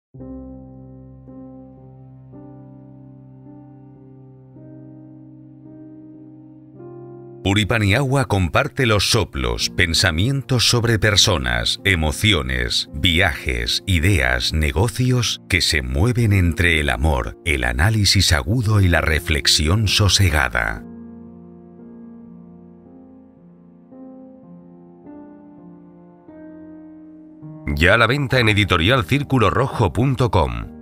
Puripaniagua comparte los soplos, pensamientos sobre personas, emociones, viajes, ideas, negocios que se mueven entre el amor, el análisis agudo y la reflexión sosegada. Ya a la venta en editorialcirculorrojo.com.